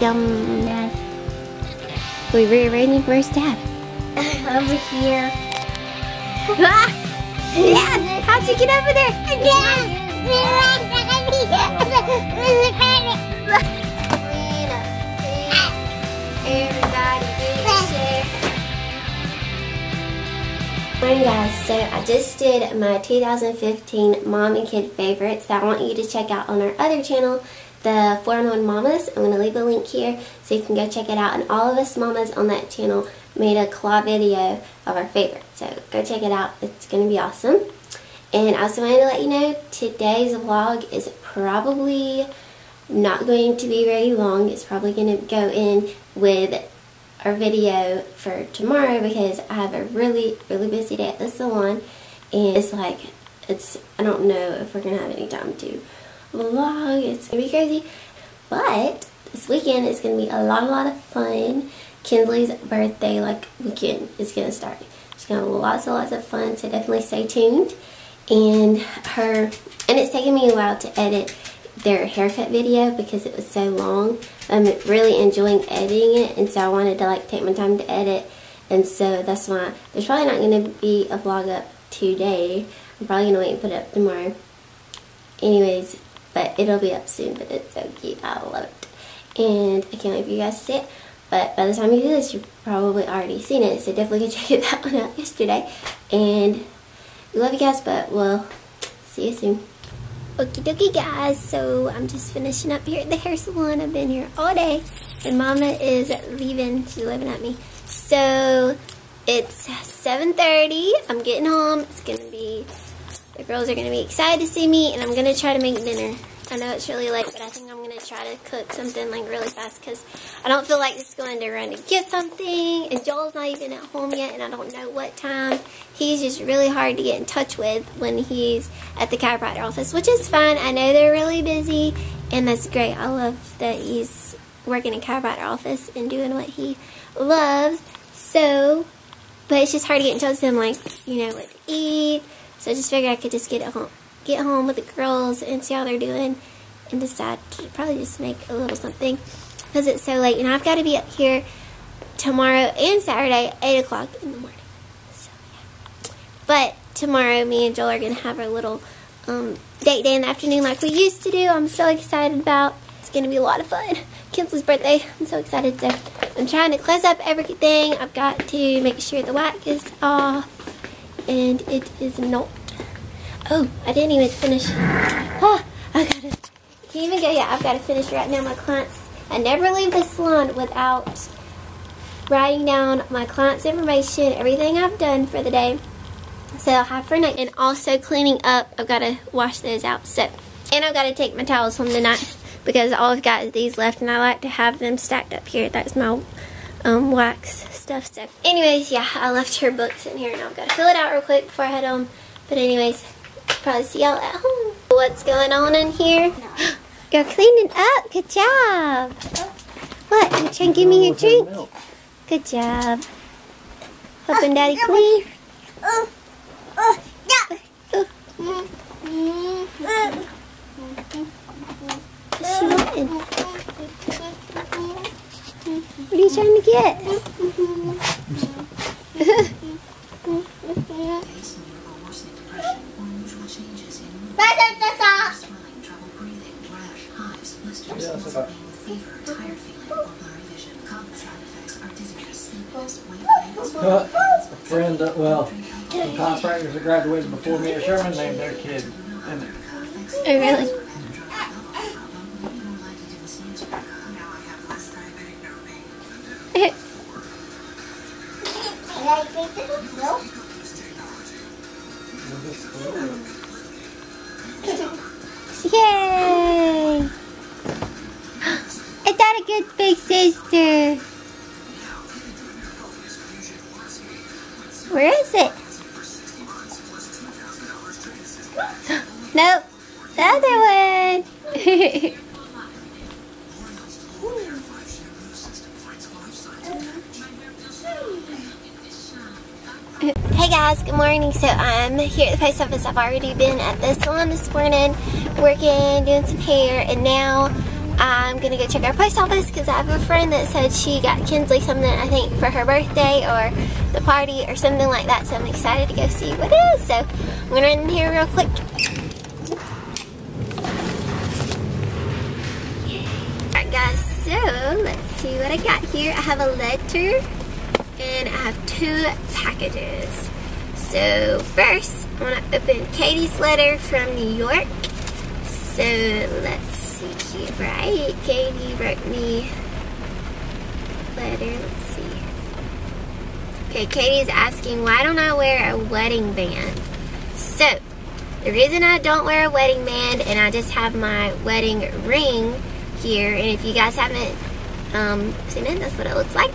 Yum. Dad. We rearranging. Where's Dad? Over here. Ah! Dad, how'd you get over there? Everybody share. Morning guys, so I just did my 2015 mom and kid favorites that I want you to check out on our other channel, the 4-in-1 Mamas. I'm going to leave a link here so you can go check it out, and all of us mamas on that channel made a collab video of our favorites, so go check it out. It's going to be awesome. And I also wanted to let you know today's vlog is probably not going to be very long. It's probably going to go in with our video for tomorrow because I have a really busy day at the salon, and it's like, I don't know if we're going to have any time to vlog. It's going to be crazy, but this weekend is going to be a lot of fun. Kinsley's birthday weekend is going to start. She's going to have lots of fun, so definitely stay tuned. And it's taken me a while to edit their haircut video because it was so long. I'm really enjoying editing it, and so I wanted to take my time to edit, and so that's why there's probably not going to be a vlog up today. I'm probably going to wait and put it up tomorrow. Anyways, but it'll be up soon, but it's so cute. I love it. And I can't wait for you guys to see it. But by the time you do this, you've probably already seen it, so definitely go check that one out yesterday. And we love you guys, but we'll see you soon. Okie dokie guys, so I'm just finishing up here at the hair salon. I've been here all day, and Mama is leaving. She's waving at me. So it's 7:30. I'm getting home. It's gonna be, the girls are gonna be excited to see me, and I'm gonna try to make dinner. I know it's really late, but I think I'm going to try to cook something really fast because I don't feel like just going to run to get something. And Joel's not even at home yet, and I don't know what time. He's just really hard to get in touch with when he's at the chiropractor office, which is fine. I know they're really busy, and that's great. I love that he's working in a chiropractor office and doing what he loves. So, but it's just hard to get in touch with him, what to eat. So I just figured I could just get home with the girls and see how they're doing and decide to probably just make a little something because it's so late, and I've got to be up here tomorrow and Saturday 8 o'clock in the morning. So yeah, but tomorrow me and Joel are going to have our little date day in the afternoon like we used to do. I'm so excited about. It's going to be a lot of fun. Kinsley's birthday. I'm so excited. So I'm trying to close up everything. I've got to make sure the wax is off, and it is not. Oh, I didn't even finish. Oh, I gotta, can't even go yet. I've got to finish right now my clients. I never leave the salon without writing down my clients' information, everything I've done for the day. So I'll have for night, and also cleaning up. I've got to wash those out. So, and I've got to take my towels home tonight because all I've got is these left, and I like to have them stacked up here. That's my wax stuff. So, anyways, yeah, I left her books in here, and I've got to fill it out real quick before I head home. But anyways, probably see y'all at home. What's going on in here? No. You're cleaning up. Good job. What? You trying to give me your drink? Good job. Helping Daddy clean. What's she wanting? What are you trying to get? A friend, well, some chiropractors that graduated before me at Sherman named their kid. Oh, really? Yay! Is that a good big sister? Where is it? Nope. The other one. Hey guys, good morning. So I'm here at the post office. I've already been at the salon this morning working, doing some hair, and now I'm gonna go check our post office because I have a friend that said she got Kinsley something, I think, for her birthday or the party or something like that. So I'm excited to go see what it is. So I'm gonna run in here real quick. Alright guys, so let's see what I got here. I have a letter and I have 2 packages. So first, I want to open Katie's letter from New York. So let's see here, right? Katie wrote me a letter. Let's see. Okay, Katie's asking, why don't I wear a wedding band? So the reason I don't wear a wedding band and I just have my wedding ring here, and if you guys haven't seen it, that's what it looks like.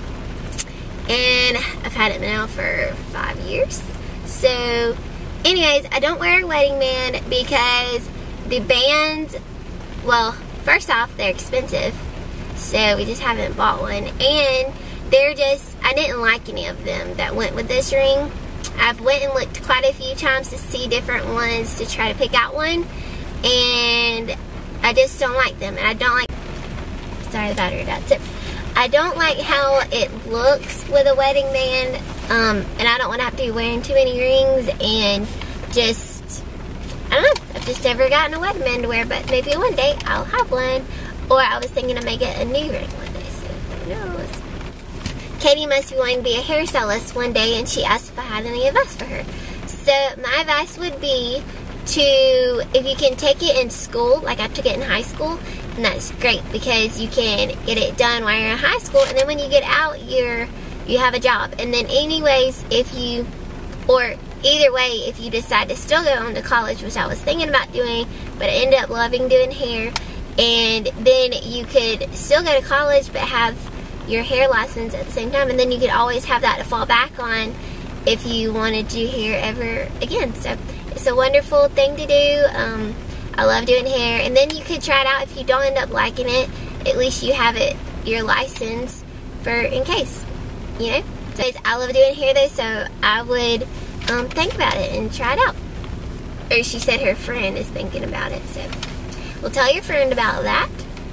And I've had it now for 5 years. So anyways, I don't wear a wedding band because the bands, well, first off, they're expensive, so we just haven't bought one, and they're just, I didn't like any of them that went with this ring. I've went and looked quite a few times to see different ones to try to pick out one, and I just don't like them. And I don't like, sorry, the battery died. So I don't like how it looks with a wedding band, and I don't want to have to be wearing too many rings, and just, I don't know, I've just never gotten a wedding band to wear, but maybe one day I'll have one, or I was thinking of making a new ring one day, so who knows. Katie must be wanting to be a hairstylist one day, and she asked if I had any advice for her. So my advice would be to, if you can take it in school, like I took it in high school, and that's great because you can get it done while you're in high school, and then when you get out, you have a job. And then anyways, if you, or either way, if you decide to still go on to college, which I was thinking about doing, but I ended up loving doing hair, and then you could still go to college but have your hair license at the same time, and then you could always have that to fall back on if you want to do hair ever again. So it's a wonderful thing to do. I love doing hair, and then you could try it out. If you don't end up liking it, at least you have it, your license, for in case, you know. So I love doing hair though, so I would think about it and try it out. Or she said her friend is thinking about it, so we'll tell your friend about that.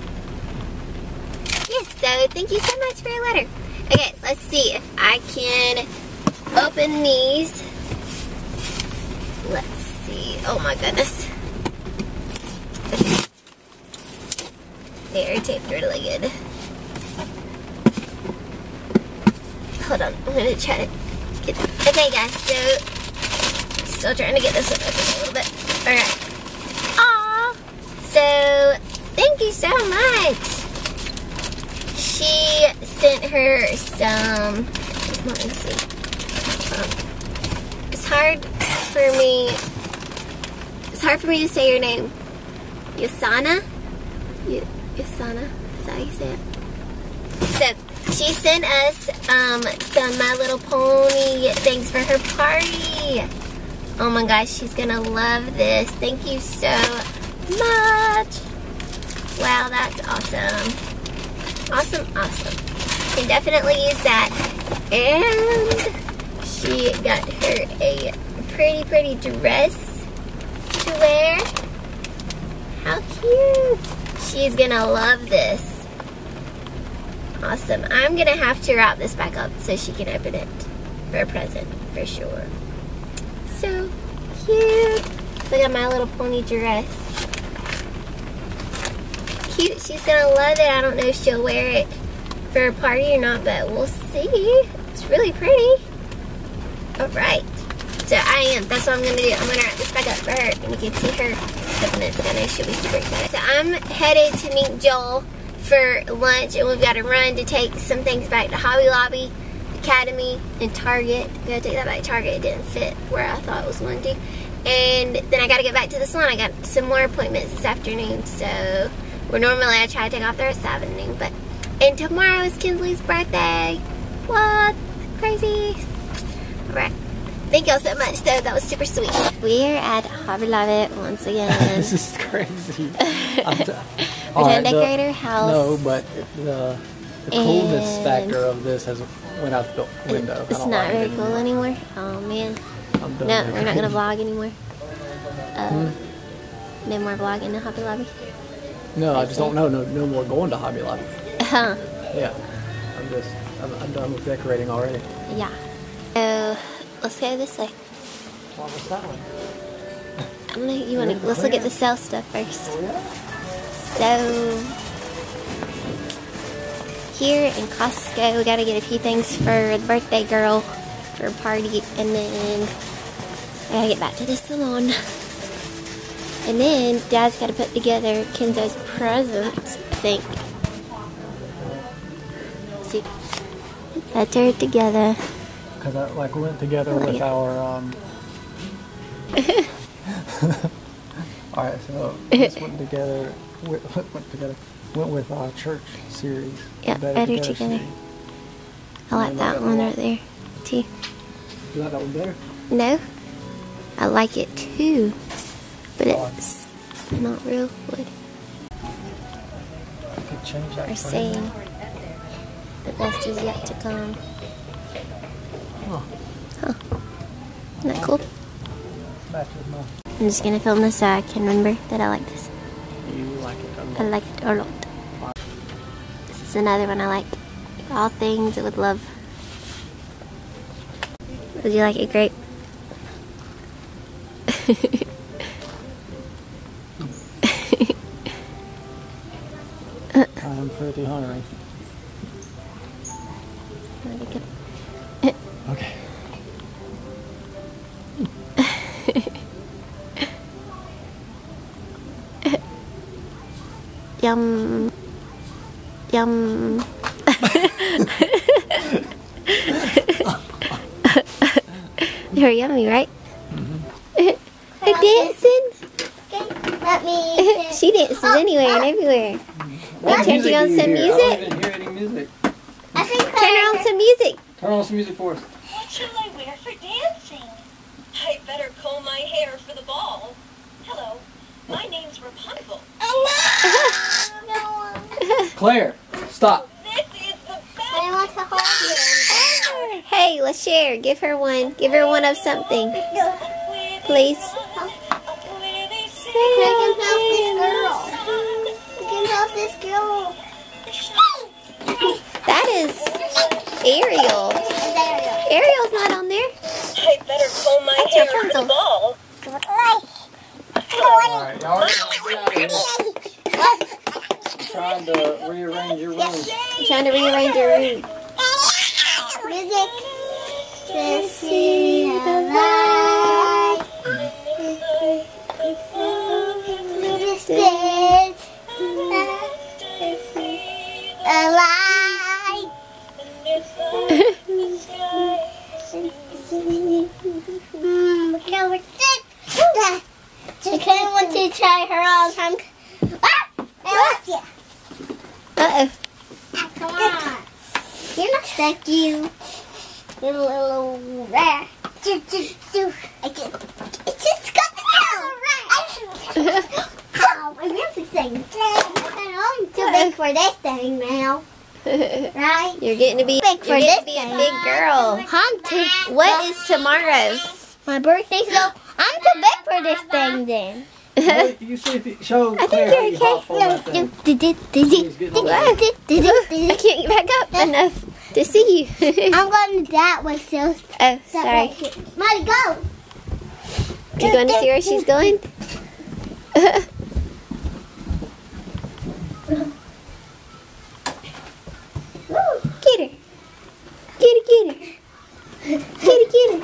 Yes, so thank you so much for your letter. Okay, let's see if I can open these. Let's see. Oh my goodness. Okay. They are taped really good. Hold on, I'm gonna try to get them. Okay guys, so still trying to get this one open a little bit. Alright. Aww. So thank you so much. She sent her some, let me see. It's hard for me to say your name. Yasana? Yasana? Is that how you say it? So, she sent us some My Little Pony things for her party. Oh my gosh, she's gonna love this. Thank you so much. Wow, that's awesome. Awesome, awesome. You can definitely use that. And she got her a pretty dress to wear. How cute. She's gonna love this. Awesome. I'm gonna have to wrap this back up so she can open it for a present, for sure. So cute. So I got My Little Pony dress. Cute. She's gonna love it. I don't know if she'll wear it for a party or not, but we'll see. It's really pretty. Alright. So that's what I'm gonna do. I'm gonna wrap this back up for her, and you can see her open it. I know she'll be super excited. So I'm headed to meet Joel for lunch, and we've got to run to take some things back to Hobby Lobby, Academy, and Target. We gotta take that back to Target. It didn't fit where I thought it was going to. And then I gotta get back to the salon. I got some more appointments this afternoon, so where normally I try to take off the rest of the afternoon, and tomorrow is Kinsley's birthday. What? Crazy. Alright. Thank y'all so much, though. That was super sweet. We're at Hobby Lobby once again. This is crazy. We're trying to decorate our house. No, but the coolness factor of this has went out the window. It's not very cool anymore. Oh man. No, we're not gonna vlog anymore. No more vlogging in Hobby Lobby. No, I just don't know no more going to Hobby Lobby. Huh. Yeah. I'm done with decorating already. Yeah. So, let's go this way. What was that one? Let's look at the sale stuff first. Oh, yeah? So, here in Costco, we gotta get a few things for the birthday girl for a party, and then I gotta get back to the salon. And then Dad's gotta put together Kinzo's presents, I think. Let's see. Put her together. Because I went together with our Alright, so this went with our church series. Yeah, better together. Series. I like that one right there, too. You like that one better? No, I like it too, but it's not real wood. I could change that. Or saying the best is yet to come. Huh. Isn't that cool? I'm just gonna film this so I can remember that I like this. You like it a lot. I like it a lot. This is another one I like. All things with love. Would you like it grape? I'm pretty hungry. Okay. Yum. Yum. They're yummy, right? They're dancing. Let me. She dances anywhere and everywhere. What Turn you on some music? I don't even hear any music. I think Turn her on some music. Turn on some music for us. What shall I wear for dancing? I better comb my hair for the ball. Hello, my name's Rapunzel. Claire, stop. This is the best. I want to hold you. Hey, let's share. Give her one. Give her one of something. Please. I can help this girl. That is Ariel. Ariel's not on there. I better comb my That's hair for Rapunzel. the ball. Alright, y'all ready to get out of here? I'm trying to rearrange your room. I'm trying to rearrange your room. Music. To see the light. Distance. A light. I kind of want to try her all the time. Ah! I left you. Uh-oh. Come on. You're not stuck, you little rat. I just got the little rat. Ow, my music thing. I'm too big for this thing now. Right? You're getting to be Big for you're this getting to be a thing. big girl. What is tomorrow? My birthday, so I'm too big for this thing then. You see if you show I think Claire how you're you hop on that thing. I can't get back up enough to see you. I'm going that way, so Oh, sorry. Mighty go. You going to see where she's going? Get her. Get her, get her. Get her, get her.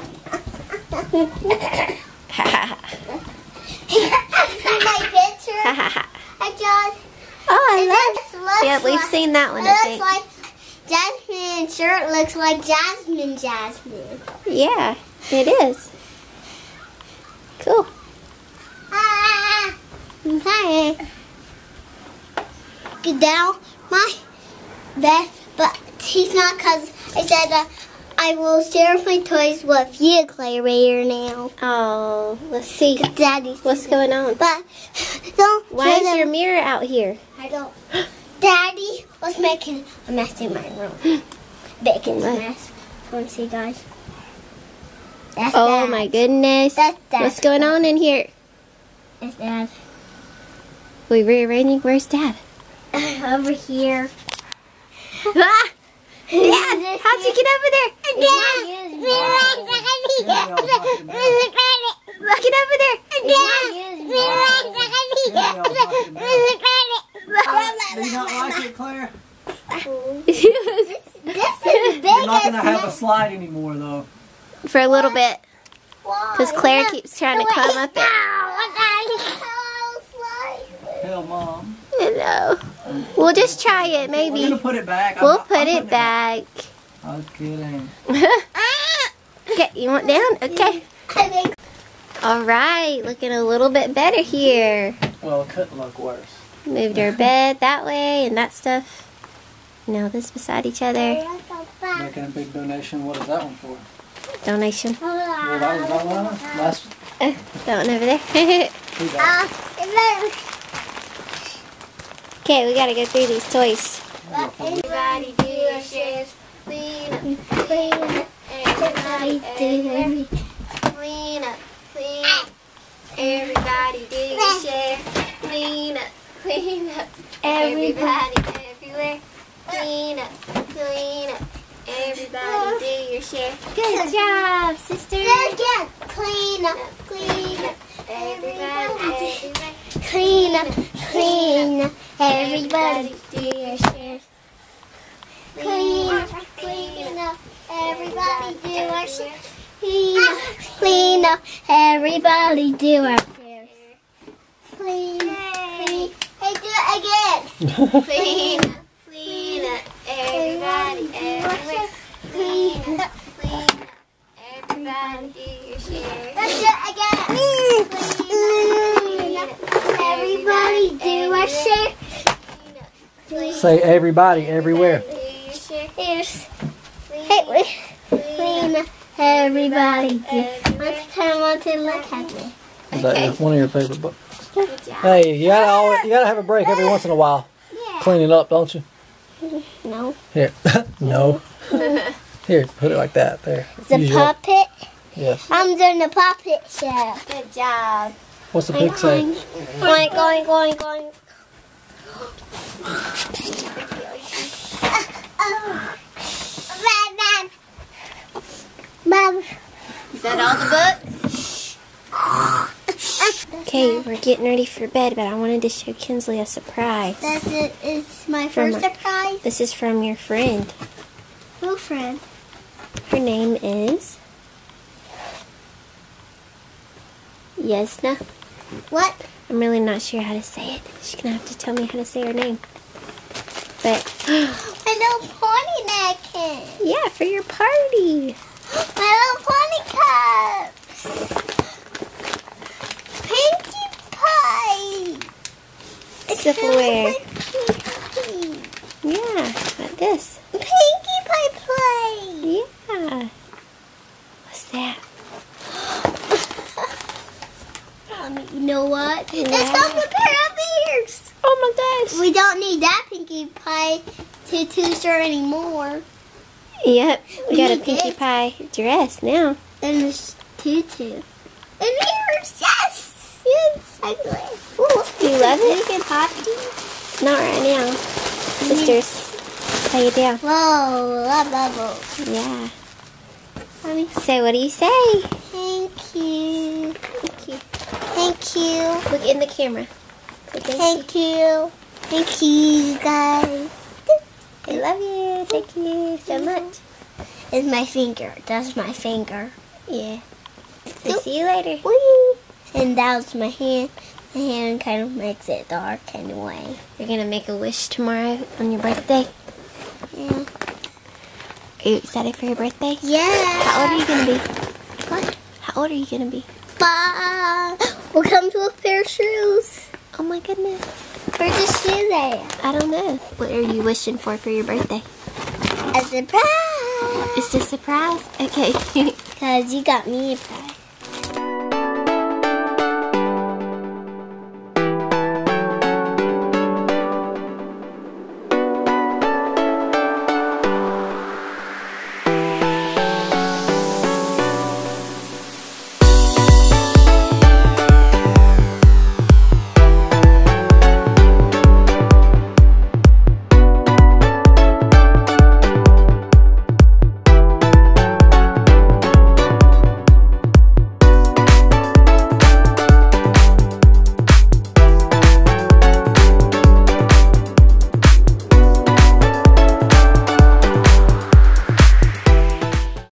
See my picture? I just. Oh, I love looks Yeah, we've like, seen that one, I It think. looks like Jasmine's shirt looks like Jasmine. Yeah, it is. Cool. Ah, okay. Get down my bed, but he's not, because I said I will share my toys with you, Claire, right now. Oh, let's see. Daddy's What's going on? But don't. Why is your mirror out here? I don't. Daddy was making a mess in my room. Making a mess. Want to see, guys? That's Oh Dad. my goodness. That's Dad. What's going on in here? That's Dad. We rearranging? Where's Dad? Over here. Ah! Dad, how'd you get over there? Get over there. Do you not like it, Claire? This is big. You're not going to have a slide anymore, though. For a little bit. Because Claire keeps trying to climb up it. Hell, Mom. I know. We'll just try it, We're maybe. going to put it back. We'll put it back. I was kidding. Okay, you want down? Okay. Alright, looking a little bit better here. Well, it couldn't look worse. Moved our bed that way and that stuff. Now this beside each other. Making a big donation. What is that one for? Donation. Well, that was that one. Last That one over there. two guys. Okay, we gotta go through these toys. Everybody do your shares. Clean up. Everybody do your Clean up, clean up. Everybody do your share. Clean up, clean up. Everybody everywhere. Clean up, clean up. Everybody do your share. Good job, sister. Again. Clean up. Everybody everywhere. Clean up. Everybody do your share. Clean up. Everybody do our share. Clean up. Everybody do our share. Clean up. Hey, do it again. Clean up, everybody everywhere. Clean up, everybody do your share. Let's do it again. Clean up. Everybody do our share. Say everybody everywhere. Do your share. Here's. Hey, clean up. Everybody do. I want to look at it. Is that one of your favorite books? Good job. Hey, you gotta have a break every once in a while. Yeah. Clean it up, don't you? No. Here. No. Here, put it like that. There. The Use your- puppet. Yes. I'm doing the puppet show. Good job. What's the pig say? Going. Mom. Is that all the books? Okay, we're getting ready for bed, but I wanted to show Kinsley a surprise. That's it. It's my From first surprise. This is from your friend. Who friend? Her name is Yesna. What? I'm really not sure how to say it. She's gonna have to tell me how to say her name. But My little pony napkin. yeah, for your party. My little pony cups. Pinkie Pie. Silverware. Pinkie. Yeah, like this. Pinkie Pie play. Yeah. What's that? You know what? Yeah. Let's go with a pair of ears. Oh my gosh. We don't need that Pinkie Pie t-shirt anymore. Yep, we got a need Pinkie this. Pie dress now. And there's tutu. And ears, yes! Yes, I do it. Ooh, You love it? You can potty. Not right now. Sisters, lay it down. Whoa, love bubbles. Yeah. Mommy, So what do you say? thank you. Thank you. Thank you. Look in the camera. Say thank you. Thank you. Thank you, guys. I love you. Thank you so much. It's my finger. That's my finger. Yeah. So see you later. Whee! And that was my hand. My hand kind of makes it dark anyway. You're gonna make a wish tomorrow on your birthday. Yeah. Are you excited for your birthday? Yeah. How old are you gonna be? What? How old are you gonna be? Bye. We'll come to a pair of shoes. Oh my goodness. Where's the shoe at? I don't know. What are you wishing for your birthday? A surprise. It's a surprise? Okay. Because you got me a prize.